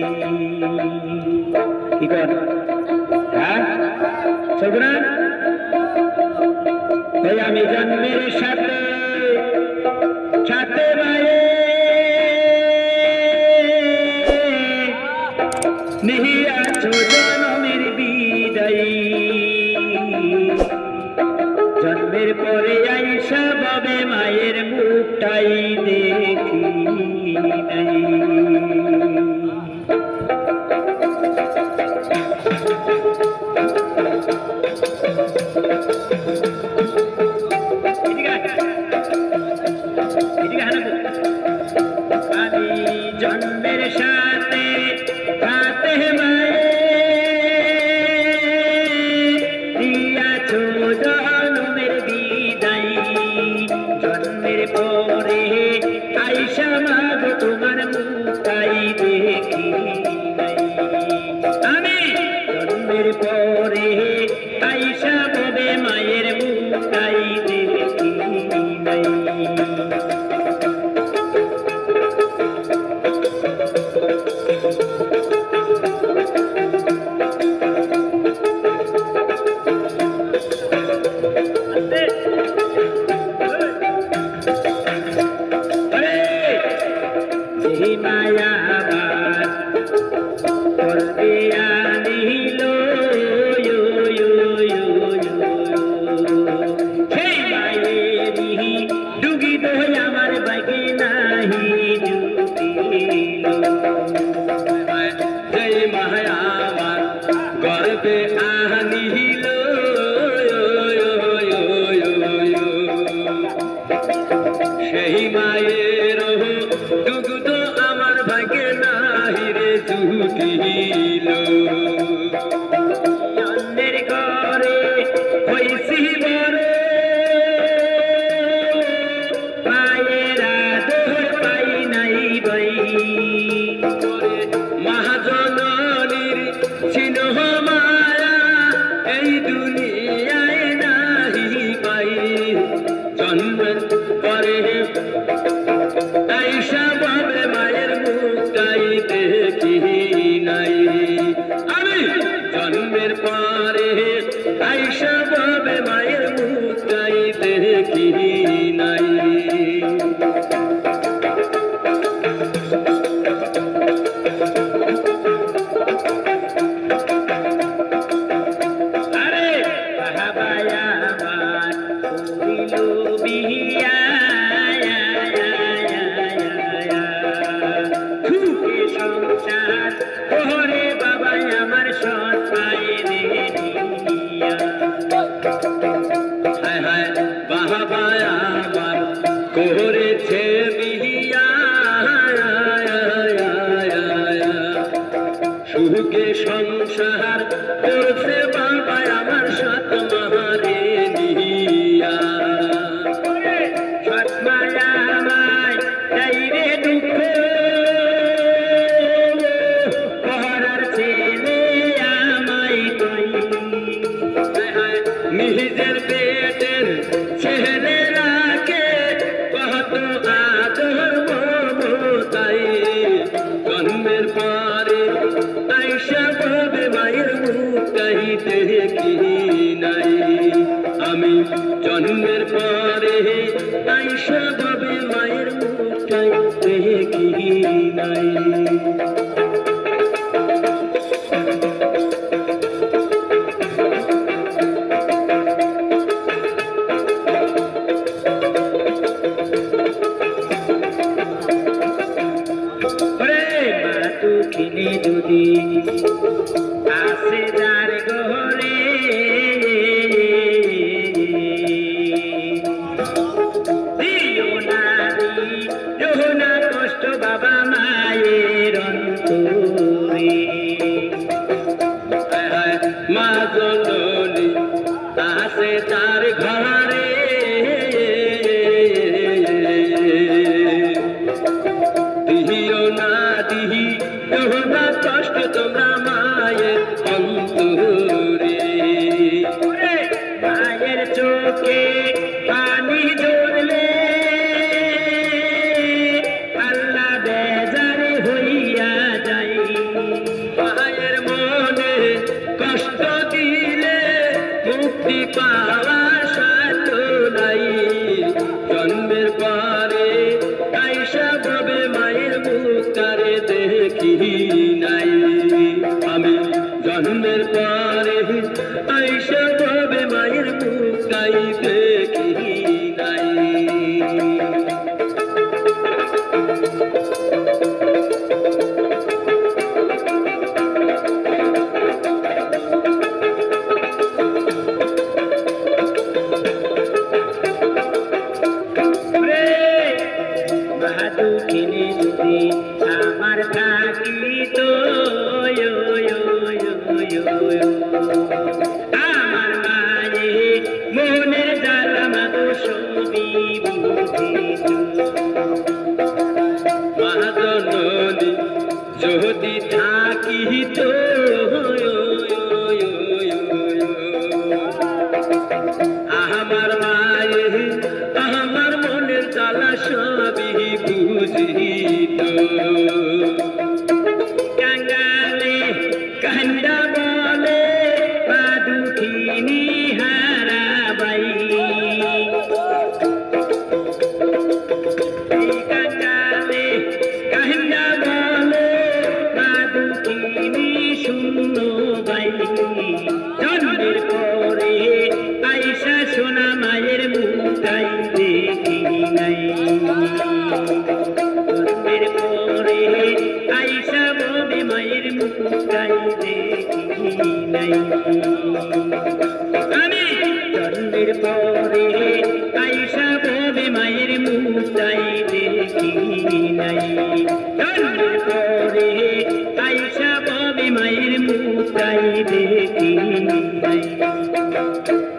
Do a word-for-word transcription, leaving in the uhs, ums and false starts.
কি কর হ্যাঁ চলবো না ওই আমি জন্মের সাথে সাথে মায়ে নিহিয়াছো জন্মের বিদায়ী জন্মের পরে আইসা বাবে মায়ের মুখটাই দেখি নাই আমি জন্মের সাথে সাথে মায়ে দিয়াছো জন্মের বিদায় জন্মের পরে আইসা মাগো তোমার মুখটাই দেখি নাই আমি জন্মের পরে আইসা ববে মায়ের মুখটাই দেখি নাই মায়া সেই মায়েরি ডুগি দই আমার বাগে নাহি জুটিল সেই মায়া আমার গর্বে আনিল সেই মায়ের দুগ্ধ আমার ভাগে নাহি রে জুটিল অন্যের ঘরে হইছি বড় মায়ের আদর পাই নাই বই মহাজননীর চিহ্ন মায়া এই দুনিয়ায় নাহি পাই জন্মের পরে আইসা বাবে মায়ের মুখটাই দেখি নাই আমি জন্মের পরে আইসা বাবে মায়ের মুখটাই দেখি নাই আরে বাহাবায়া আমার করিল বিয়া সংসার ওরে বাবা আমার সৎ পায়ের হায় হায় বাবা আমার করেছে বিয়া সুখে সংসার করছে বাবা আমার সৎ মাহারে নিয়া সৎ মায়া আমায় তাই রে দুঃখ নিজের পেটের ছেড়ে রাখে কত আদর মমতাই জন্মের পরে আইসা ববে মায়ের মুখটাই দেখি নাই আমি জন্মের পরে আইসা ববে মায়ের মুখটাই দেখি নাই কিনে যদি আসে যার ঘরে দিও না দিও না কষ্ট বাবা মায়ের অন্তরে মা জননী আসে যার ঘরে দিও না দিহি তোমরা কষ্ট তোমরা মায়ের অন্তরে মায়ের চোখে পানি ঝরলে আল্লাহ বেজারে হইয়া যায় পাওয়া সাধ্য নাই জন্মের পরে আইসা ভাবে মায়ের মুখটারে দেখি নাই আমি জন্মের পরে আইসা ভাবে মায়ের মুখটাই দেখি নাই দুঃখিনী যদি আমার থাকিত আমার মায়ে মনের জ্বালা মাগো সবই বুঝিত মহাজননী যদি থাকিত আমার মায়ে আমার মনের জ্বালা সবই বুঝিত কাঙ্গালে কান্দা বলে মা দুঃখিনী হারাবাই কাঙ্গালে কান্দা বলে মা দুঃখিনী শূন্য বাই জন্মের পরে আইসা সোনা মায়ের মুখটাই দেখি নাই জন্মের পরে আইসা ববে মায়ের মুখটাই দেখি নাই আমি জন্মের পরে আইসা ববে মায়ের মুখটাই দেখি নাই জন্মের পরে আইসা ববে মায়ের মুখটাই দেখি নাই